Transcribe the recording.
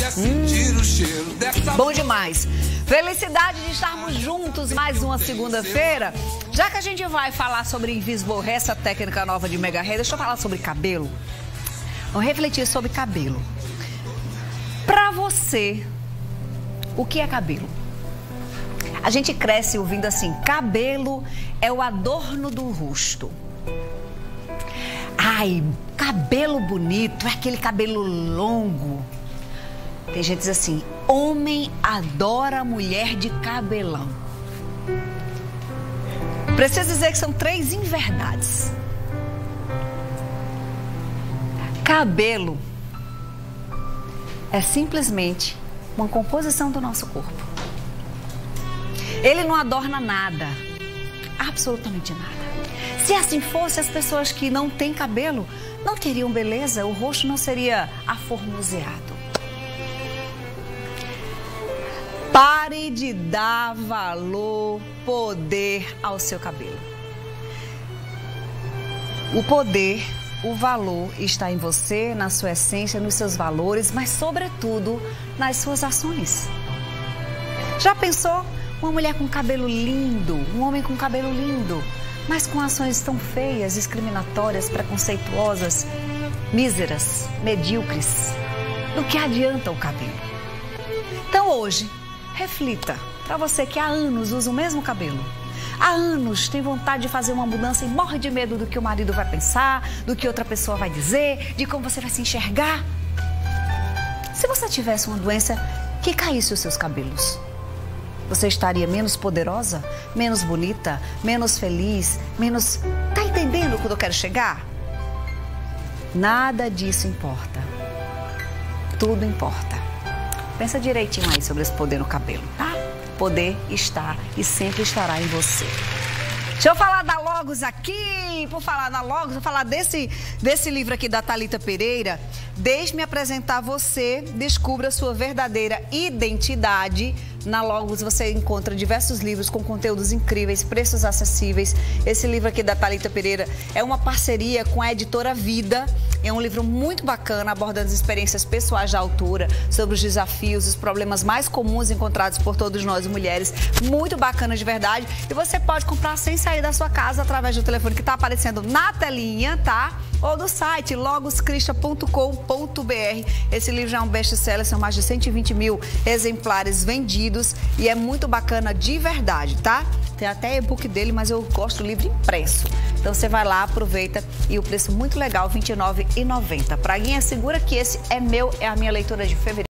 Bom demais. Felicidade de estarmos juntos mais uma segunda-feira. Já que a gente vai falar sobre Invisborré, essa técnica nova de mega hair, deixa eu falar sobre cabelo. Vamos refletir sobre cabelo. Pra você, o que é cabelo? A gente cresce ouvindo assim, cabelo é o adorno do rosto. Ai, cabelo bonito, é aquele cabelo longo. Tem gente que diz assim, homem adora mulher de cabelão. Preciso dizer que são 3 inverdades. Cabelo é simplesmente uma composição do nosso corpo. Ele não adorna nada, absolutamente nada. Se assim fosse, as pessoas que não têm cabelo não teriam beleza, o rosto não seria aformoseado. Pare de dar valor, poder ao seu cabelo. O poder, o valor está em você, na sua essência, nos seus valores, mas sobretudo nas suas ações. Já pensou? Uma mulher com cabelo lindo, um homem com cabelo lindo, mas com ações tão feias, discriminatórias, preconceituosas, míseras, medíocres. Do que adianta o cabelo? Então hoje, reflita, para você que há anos usa o mesmo cabelo, há anos tem vontade de fazer uma mudança e morre de medo do que o marido vai pensar, do que outra pessoa vai dizer, de como você vai se enxergar. Se você tivesse uma doença que caísse os seus cabelos, você estaria menos poderosa, menos bonita, menos feliz, menos... Tá entendendo quando eu quero chegar? Nada disso importa. Tudo importa. Pensa direitinho aí sobre esse poder no cabelo, tá? Poder está e sempre estará em você. Deixa eu falar da Logos aqui. Por falar da Logos, vou falar desse livro aqui da Thalita Pereira. Deixe-me apresentar você, descubra a sua verdadeira identidade. Na Logos você encontra diversos livros com conteúdos incríveis, preços acessíveis. Esse livro aqui da Thalita Pereira é uma parceria com a editora Vida. É um livro muito bacana, abordando as experiências pessoais da autora, sobre os desafios, os problemas mais comuns encontrados por todos nós mulheres. Muito bacana de verdade. E você pode comprar sem sair da sua casa através do telefone que está aparecendo na telinha, tá? Ou do site logoscrista.com.br. Esse livro já é um best-seller, são mais de 120 mil exemplares vendidos e é muito bacana de verdade, tá? Tem até e-book dele, mas eu gosto do livro impresso. Então você vai lá, aproveita e o preço muito legal, R$ 29,90. Praguinha, segura que esse é meu, é a minha leitura de fevereiro.